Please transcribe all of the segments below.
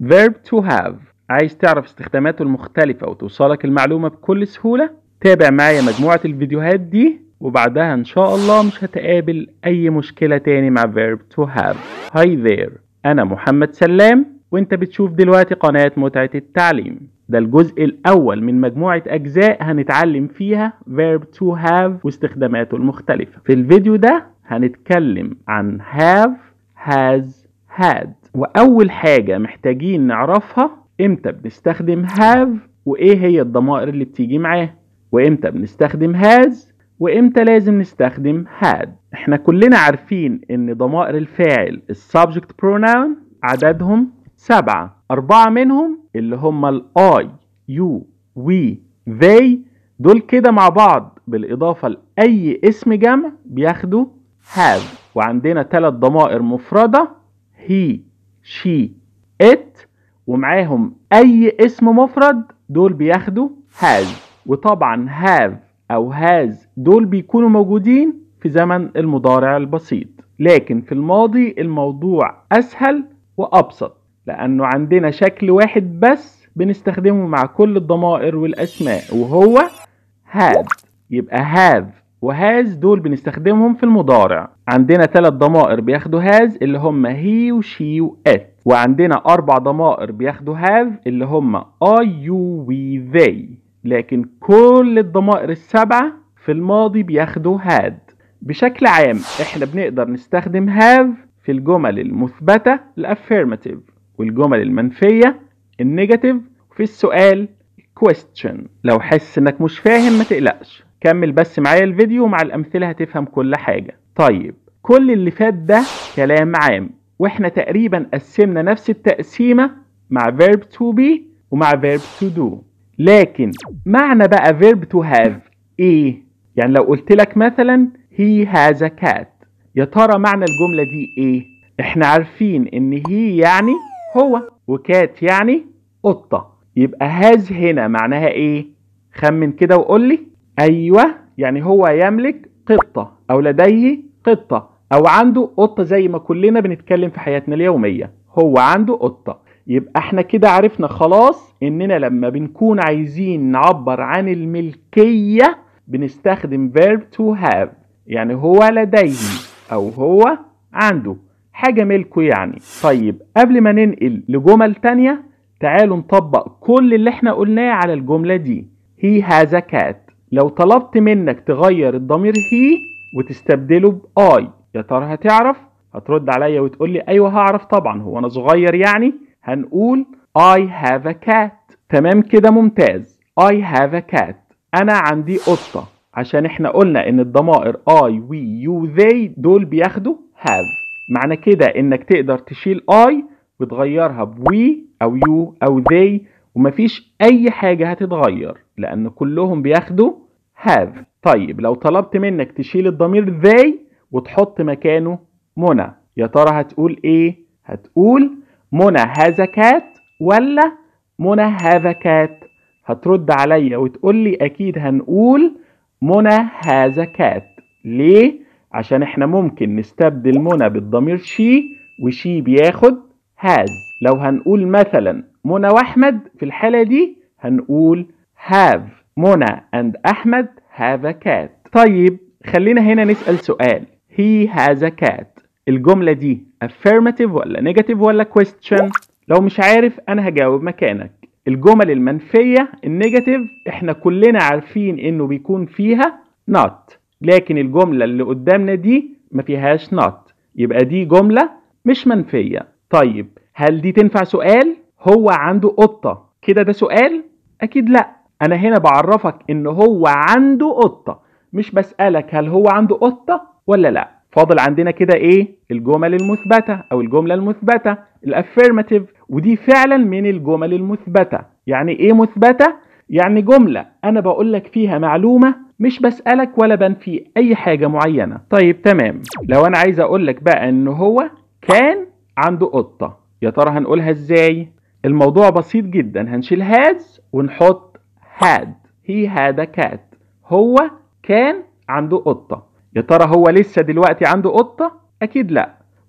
verb to have. عايز تعرف استخداماته المختلفة وتوصلك المعلومة بكل سهولة؟ تابع معايا مجموعة الفيديوهات دي وبعدها إن شاء الله مش هتقابل أي مشكلة تاني مع verb to have. Hi there، أنا محمد سلام وأنت بتشوف دلوقتي قناة متعة التعليم. ده الجزء الأول من مجموعة أجزاء هنتعلم فيها verb to have واستخداماته المختلفة. في الفيديو ده هنتكلم عن have، has، had. وأول حاجة محتاجين نعرفها إمتى بنستخدم have وإيه هي الضمائر اللي بتيجي معاه، وإمتى بنستخدم has وإمتى لازم نستخدم had. إحنا كلنا عارفين إن ضمائر الفاعل subject pronoun عددهم 7، 4 منهم اللي هم ال I، you، we، they دول كده مع بعض بالإضافة لأي اسم جمع بياخدوا have. وعندنا 3 ضمائر مفردة he، she، it، ومعاهم أي اسم مفرد دول بياخدوا has. وطبعا have أو has دول بيكونوا موجودين في زمن المضارع البسيط، لكن في الماضي الموضوع أسهل وأبسط لأنه عندنا شكل واحد بس بنستخدمه مع كل الضمائر والأسماء وهو had. يبقى have وهاز دول بنستخدمهم في المضارع. عندنا 3 ضمائر بياخدوا هاز اللي هم he وشي وات، وعندنا 4 ضمائر بياخدوا have اللي هم I، you، we، they. لكن كل الضمائر ال7 في الماضي بياخدوا had. بشكل عام احنا بنقدر نستخدم have في الجمل المثبتة affirmative، والجمل المنفية negative، وفي السؤال question. لو حاسس انك مش فاهم ما تقلقش، كمل بس معايا الفيديو ومع الأمثلة هتفهم كل حاجة. طيب كل اللي فات ده كلام عام، واحنا تقريبا قسمنا نفس التقسيمة مع verb to be ومع verb to do. لكن معنى بقى verb to have ايه؟ يعني لو قلت لك مثلا he has a cat، يا ترى معنى الجملة دي ايه؟ احنا عارفين ان he يعني هو وكات يعني قطة، يبقى has هنا معناها ايه؟ خمن كده وقول لي. ايوه، يعني هو يملك قطة او لديه قطة او عنده قطة، زي ما كلنا بنتكلم في حياتنا اليومية هو عنده قطة. يبقى احنا كده عرفنا خلاص اننا لما بنكون عايزين نعبر عن الملكية بنستخدم verb to have، يعني هو لديه او هو عنده حاجة ملكه يعني. طيب قبل ما ننقل لجمل تانية تعالوا نطبق كل اللي احنا قلناه على الجملة دي. he has a cat، لو طلبت منك تغير الضمير he وتستبدله ب I يا ترى هتعرف؟ هترد عليا وتقول لي ايوه هعرف طبعا، هو انا صغير يعني؟ هنقول I have a cat. تمام كده، ممتاز. I have a cat، انا عندي قطة، عشان احنا قلنا ان الضمائر I، we، you، they دول بياخدوا have. معنى كده انك تقدر تشيل I وتغيرها ب we او you او they ومفيش اي حاجة هتتغير لان كلهم بياخدوا have. طيب لو طلبت منك تشيل الضمير they وتحط مكانه منى، يا ترى هتقول ايه؟ هتقول منى has a cat ولا منى have a cat؟ هترد عليا وتقول لي اكيد هنقول منى has a cat. ليه؟ عشان احنا ممكن نستبدل منى بالضمير she وشي بياخد has. لو هنقول مثلا منى واحمد في الحالة دي هنقول have منى and احمد have a cat. طيب خلينا هنا نسأل سؤال. he has a cat، الجملة دي affirmative ولا negative ولا question؟ لو مش عارف انا هجاوب مكانك. الجمل المنفية النيجاتيف احنا كلنا عارفين انه بيكون فيها not، لكن الجملة اللي قدامنا دي ما فيهاش not، يبقى دي جملة مش منفية. طيب هل دي تنفع سؤال؟ هو عنده قطة كده ده سؤال؟ اكيد لا، انا هنا بعرفك ان هو عنده قطة، مش بسألك هل هو عنده قطة ولا لا. فاضل عندنا كده ايه؟ الجمل المثبتة او الجملة المثبتة الافيرماتيف، ودي فعلا من الجمل المثبتة. يعني ايه مثبتة؟ يعني جملة انا بقولك فيها معلومة، مش بسألك ولا بنفي اي حاجة معينة. طيب تمام، لو انا عايز اقولك بقى ان هو كان عنده قطة، يا ترى هنقولها ازاي؟ الموضوع بسيط جدا، هنشيل has ونحط had. he had a cat، هو كان عنده قطة. يا ترى هو لسه دلوقتي عنده قطة؟ اكيد لا،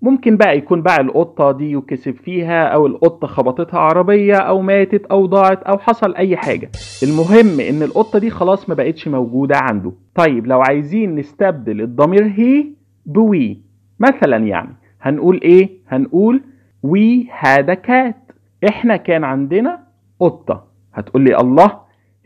ممكن بقى يكون باع القطة دي وكسب فيها، او القطة خبطتها عربية، او ماتت او ضاعت، او حصل اي حاجة. المهم ان القطة دي خلاص ما بقتش موجودة عنده. طيب لو عايزين نستبدل الضمير هي بوي مثلا، يعني هنقول ايه؟ هنقول we had a cat. احنا كان عندنا قطة. هتقول لي الله،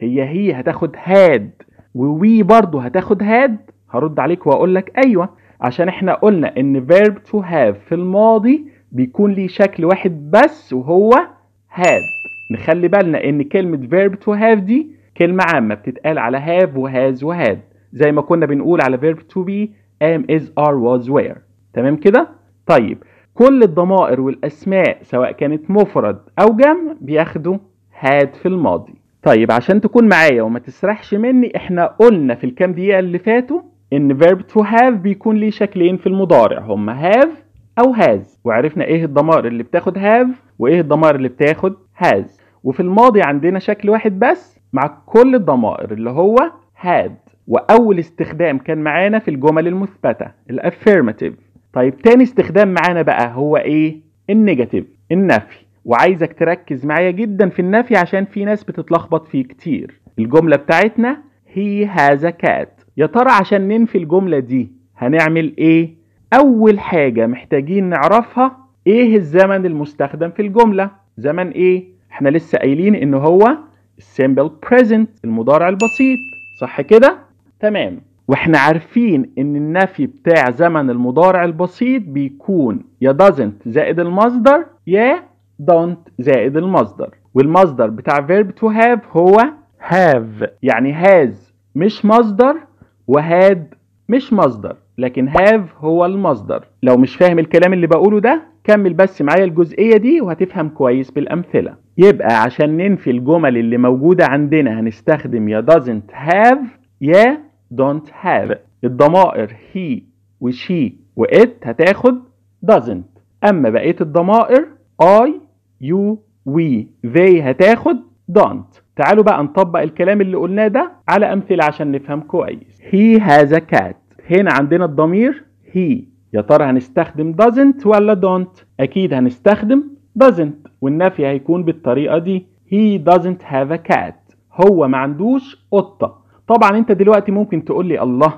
هي هتاخد had ووي برضو هتاخد had؟ هرد عليك واقول لك ايوه، عشان احنا قلنا ان verb to have في الماضي بيكون ليه شكل واحد بس وهو had. نخلي بالنا ان كلمة verb to have دي كلمة عامة بتتقال على have وhas وhad، زي ما كنا بنقول على verb to be am is are was were. تمام كده؟ طيب كل الضمائر والاسماء سواء كانت مفرد او جمع بياخدوا had في الماضي. طيب عشان تكون معايا وما تسرحش مني، احنا قلنا في الكام دقيقة اللي فاتوا ان verb to have بيكون ليه شكلين في المضارع، هما have او has، وعرفنا ايه الضمائر اللي بتاخد have وايه الضمائر اللي بتاخد has. وفي الماضي عندنا شكل واحد بس مع كل الضمائر اللي هو had، واول استخدام كان معانا في الجمل المثبتة affirmative. طيب تاني استخدام معانا بقى هو ايه؟ النيجاتيف، النفي. وعايزك تركز معايا جدا في النفي عشان في ناس بتتلخبط فيه كتير. الجملة بتاعتنا he has a cat. يا ترى عشان ننفي الجملة دي هنعمل ايه؟ اول حاجة محتاجين نعرفها ايه الزمن المستخدم في الجملة. زمن ايه؟ احنا لسه قايلين ان هو simple present، المضارع البسيط، صح كده؟ تمام. واحنا عارفين ان النفي بتاع زمن المضارع البسيط بيكون يا doesn't زائد المصدر يا don't زائد المصدر. والمصدر بتاع verb to have هو have، يعني has مش مصدر وhad مش مصدر، لكن have هو المصدر. لو مش فاهم الكلام اللي بقوله ده كمل بس معايا الجزئية دي وهتفهم كويس بالأمثلة. يبقى عشان ننفي الجمل اللي موجودة عندنا هنستخدم يا doesn't have يا don't have. الضمائر he و she و it هتاخد doesn't، أما بقية الضمائر I you we they هتاخد don't. تعالوا بقى نطبق الكلام اللي قلناه ده على أمثلة عشان نفهم كويس. he has a cat. هنا عندنا الضمير he، يا ترى هنستخدم doesn't ولا don't؟ أكيد هنستخدم doesn't، والنفي هيكون بالطريقة دي he doesn't have a cat. هو ما عندوش قطة. طبعا انت دلوقتي ممكن تقول لي الله،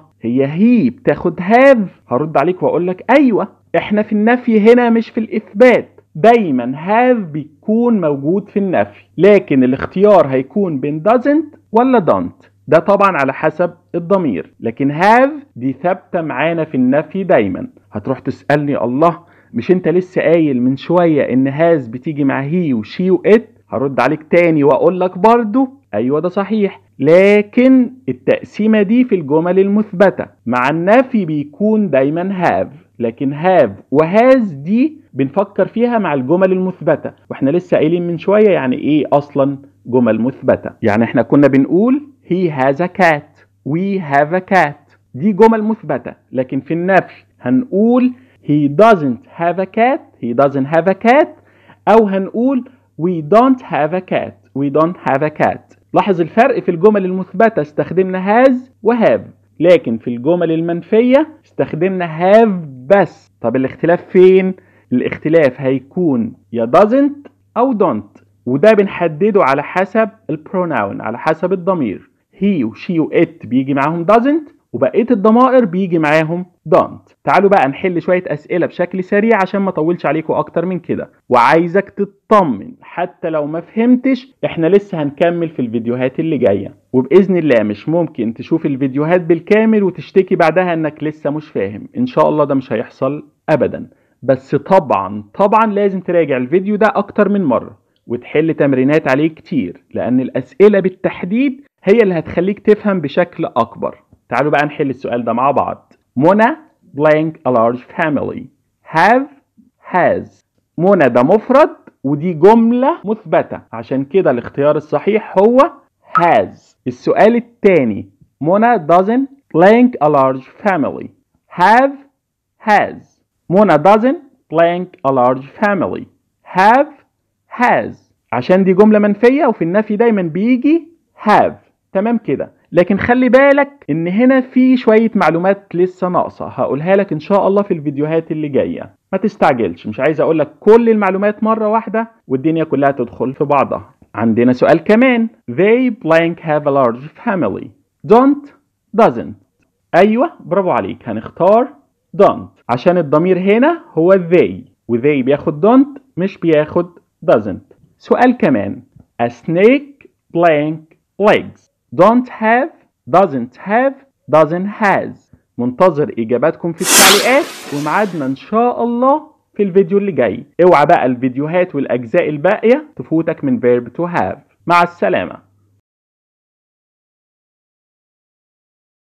هي بتاخد have؟ هرد عليك واقول لك ايوه، احنا في النفي هنا مش في الاثبات. دايما have بيكون موجود في النفي، لكن الاختيار هيكون بين doesn't ولا don't، ده طبعا على حسب الضمير. لكن have دي ثابته معانا في النفي دايما. هتروح تسالني الله، مش انت لسه قايل من شويه ان has بتيجي مع he وشي وات؟ هرد عليك تاني واقول لك برضو ايوه ده صحيح، لكن التقسيمه دي في الجمل المثبته. مع النفي بيكون دايما have، لكن have وهاز دي بنفكر فيها مع الجمل المثبته، واحنا لسه قايلين من شويه يعني ايه اصلا جمل مثبته. يعني احنا كنا بنقول he has a cat we have a cat، دي جمل مثبته. لكن في النفي هنقول he doesn't have a cat he doesn't have a cat، او هنقول we don't have a cat we don't have a cat. لاحظ الفرق، في الجمل المثبتة استخدمنا has و have، لكن في الجمل المنفية استخدمنا have بس. طب الاختلاف فين؟ الاختلاف هيكون يا doesn't أو don't، وده بنحدده على حسب البروناون، على حسب الضمير. he و she و it بيجي معاهم doesn't، وبقية الضمائر بيجي معاهم don't. تعالوا بقى نحل شوية أسئلة بشكل سريع عشان ما طولش عليكم أكتر من كده، وعايزك تطمن حتى لو ما فهمتش احنا لسه هنكمل في الفيديوهات اللي جاية، وبإذن الله مش ممكن تشوف الفيديوهات بالكامل وتشتكي بعدها انك لسه مش فاهم. ان شاء الله ده مش هيحصل أبدا، بس طبعا لازم تراجع الفيديو ده أكتر من مرة وتحل تمرينات عليه كتير، لأن الأسئلة بالتحديد هي اللي هتخليك تفهم بشكل أكبر. تعالوا بقى نحل السؤال ده مع بعض. منى blank a large family. have has. منى ده مفرد ودي جملة مثبتة، عشان كده الاختيار الصحيح هو has. السؤال الثاني، منى doesn't blank a large family. have has. منى doesn't blank a large family. have has. عشان دي جملة منفية وفي النفي دايما بيجي have. تمام كده. لكن خلي بالك ان هنا في شوية معلومات لسه ناقصة، هقولها لك ان شاء الله في الفيديوهات اللي جاية. ما تستعجلش، مش عايز اقول لك كل المعلومات مرة واحدة والدنيا كلها تدخل في بعضها. عندنا سؤال كمان. They blank have a large family. Don't doesn't. ايوه برافو عليك، هنختار don't عشان الضمير هنا هو they، و they بياخد don't مش بياخد doesn't. سؤال كمان. A snake blank legs. Don't have, doesn't have, doesn't has. منتظر إجاباتكم في التعليقات، ومعادنا إن شاء الله في الفيديو اللي جاي. اوعى بقى الفيديوهات والأجزاء الباقية تفوتك من verb to have. مع السلامة.